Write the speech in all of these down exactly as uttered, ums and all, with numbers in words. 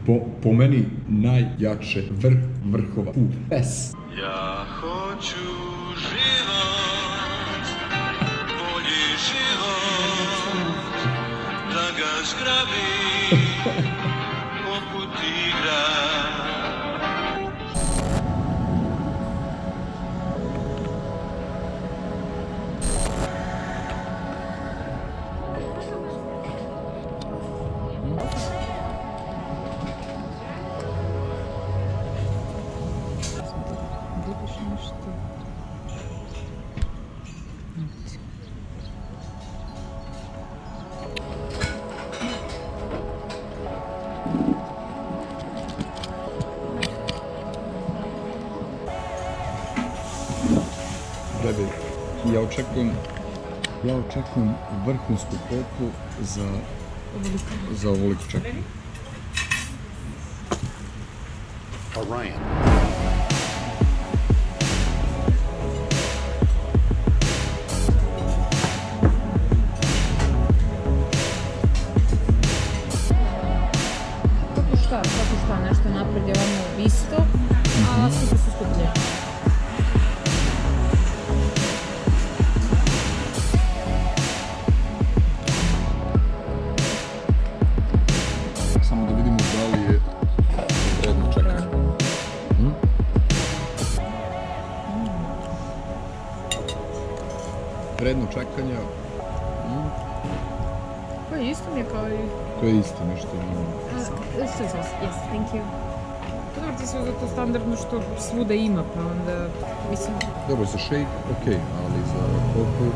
Po meni najjače vrh vrhova u pes. Ja hoću život, bolji život, da ga zgrabim poput igra. Ja očekujem, ja očekujem vrhunsku popu za, za ovoliko čekanja. Orion. Kako šta, kako šta, nešto napred je ono isto, a super su skuplje. Samo da vidimo da li je vredno čekanja. Hm? Vredno čekanja. Hm? Pa isto mi je kao i... To je isto nešto. Isto, isto, yes, thank you. Dobro, ti se za to standardno što svuda ima, pa onda, mislim... Dobro, za shake, okej, ali za popu...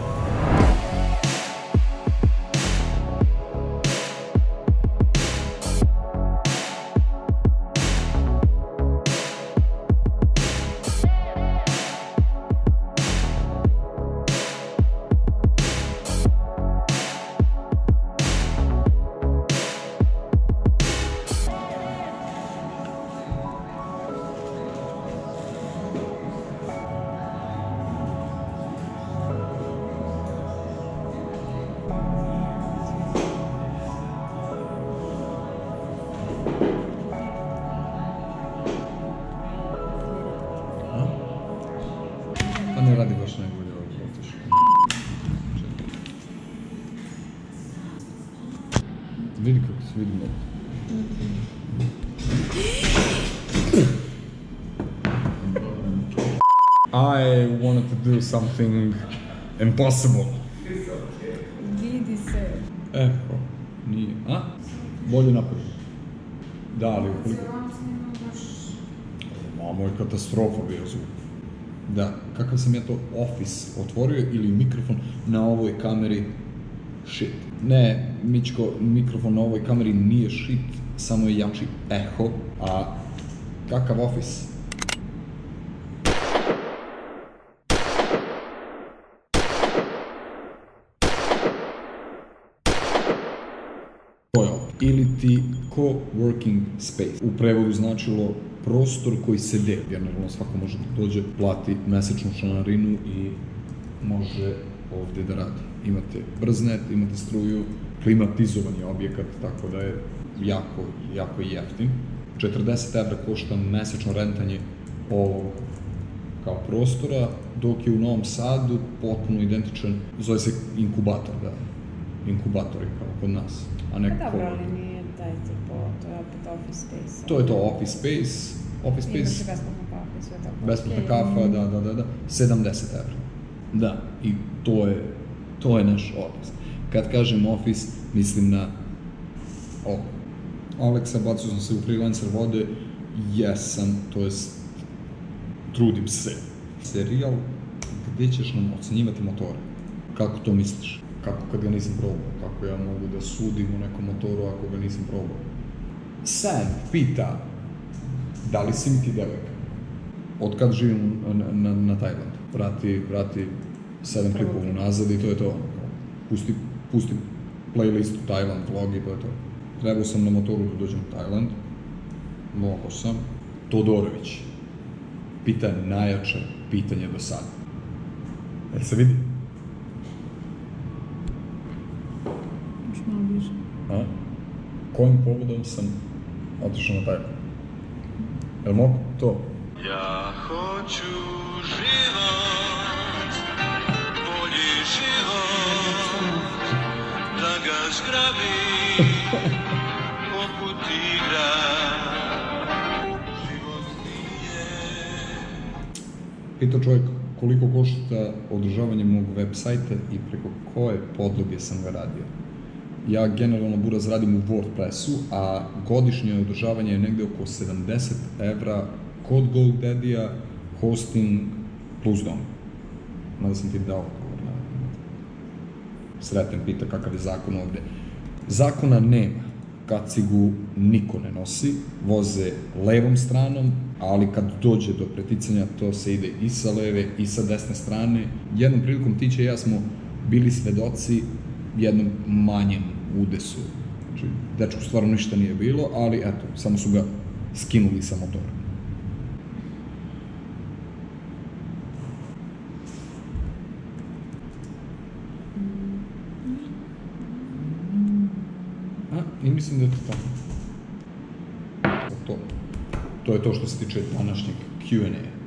Pa ne radi baš najbolje ovo protiš. Vidi kako se vidimo. I wanted to do something impossible. Vidi se. Eho, nije. A? Bolje napred. Da, ali ukoliko... Mamo je katastrofa bio zvuk. Da, kakav sam ja to Office otvorio ili mikrofon na ovoj kameri shit. Ne, Mičko, mikrofon na ovoj kameri nije shit, samo je jači eho, a kakav Office? To je ovo. Ili ti co-working space. U prevodu značilo prostor koji se deli. Generalno svako može da dođe, plati mesečnu članarinu i može ovdje da radi. Imate brznet, imate struju, klimatizovan je objekat, tako da je jako, jako jeftin. četrdeset evra košta mesečno rentanje ovog kao prostora, dok je u Novom Sadu potpuno identičan, zove se inkubator, da, inkubatori kao kod nas, a ne Dobro, ali nije taj tipo, to je opet office space. To je to office space, office space. Imaš besplatna kafa i sve tako. Besplatna kafa, da, da, da, da, sedamdeset evra. Da, i to je, to je naš odnos. Kad kažem office, mislim na ovo. Aleksa, bacio sam se u freelancer vode, jesam, to jest, trudim se. Serijal gdje ćeš nam ocenjivati motore. Kako to misliš? Kako kad ga nisam probao? Kako ja mogu da sudim u nekom motoru ako ga nisam probao? Sam pita, da li si mi ti devojka? Od kad živim na, na, na Tajlandu? Vrati, vrati sedam klipova nazad i to je to. Pusti, pusti playlistu Tajland vlog i to je to. Trebao sam na motoru da dođem u Tajland. Mogao sam. Todorović. Pita najjače pitanje do sada. Jel se vidi? Još malo bliže. A? Kojim povodom sam otišao na taj. Jel mogu to? Ja hoću život, bolji život, da ga zgrabim poput igra. Život nije. Pitao čovjek koliko košta održavanje mog web sajta i preko koje podloge sam ga radio. Ja generalno buraz radim u WordPressu, a godišnje održavanje je negde oko sedamdeset evra kod GoDaddy-a, hosting plus dom. Mada sam ti dao odgovor na... Sreten pita kakav je zakon ovde. Zakona nema. Kacigu niko ne nosi, voze levom stranom, ali kad dođe do preticanja, to se ide i sa leve i sa desne strane. Jednom prilikom Tića i ja smo bili svedoci jednom manjem udesu. Znači, dečku stvarno ništa nije bilo, ali eto, samo su ga skinuli sa motora. A, i mislim da je to tako. To. To je to što se tiče današnjeg Q and A.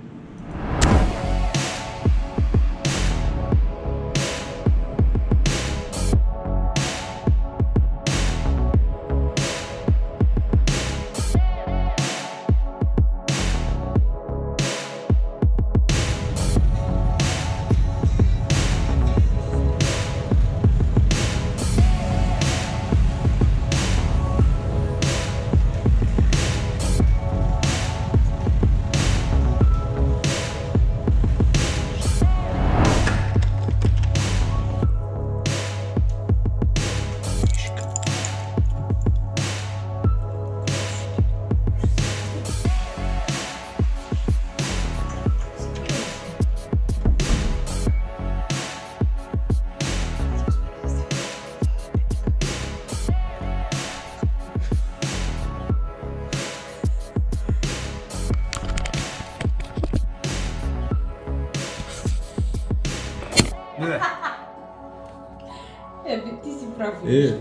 E, ti si profil. E,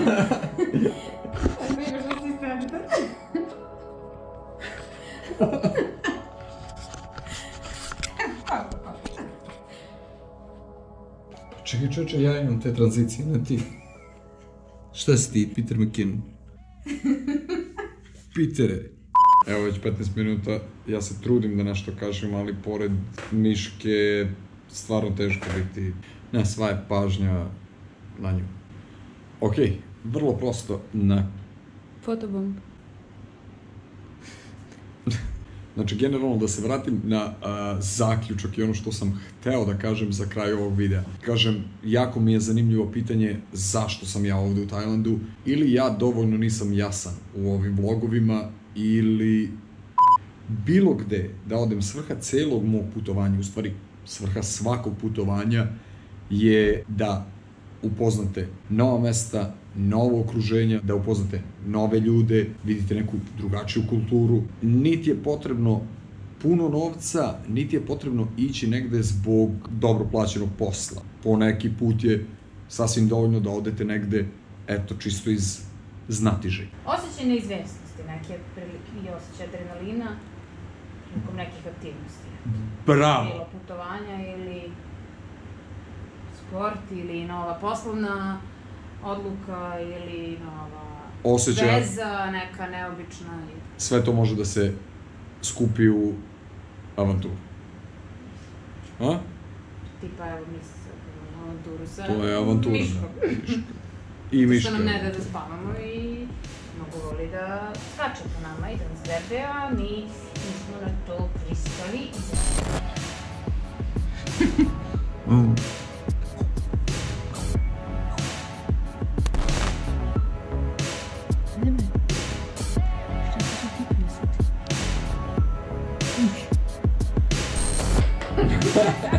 Ako imaš asistenta. čekaj čoče, ja imam te tranzicije, ne ti. Šta si ti, Peter McKinnon? Petere. Evo već petnaest minuta, ja se trudim da nešto kažem, ali pored Miške stvarno teško biti. Ne, sva je pažnja na nju. Okej, vrlo prosto, na... Fotobomb. Znači, generalno da se vratim na uh, zaključak i ono što sam hteo da kažem za kraj ovog videa. Kažem, jako mi je zanimljivo pitanje zašto sam ja ovde u Tajlandu, ili ja dovoljno nisam jasan u ovim vlogovima, ili bilo gde da odem. Svrha celog mog putovanja, u stvari svrha svakog putovanja je da upoznate nova mesta, novo okruženje, da upoznate nove ljude, vidite neku drugačiju kulturu. Niti je potrebno puno novca, niti je potrebno ići negde zbog dobro plaćenog posla. Po neki put je sasvim dovoljno da odete negde, eto, čisto iz znatiželja. Osjećaj neizvesnosti, neke prilike i osjećaj adrenalina prilikom nekih aktivnosti. Bravo! Bilo putovanja ili sport ili nova poslovna odluka ili nova Osjećaj... veza, neka neobična. Sve to može da se skupi u avanturu. A? Tipa, evo, mislim, avanturu sa To je avantura. Miškom. I Miška. Što nam ne da da spavamo i mnogo voli da skače po nama i da nas zebe, a mi nismo na to pristali i završi. Mm. Ne bre. Šta ćeš ti pisati?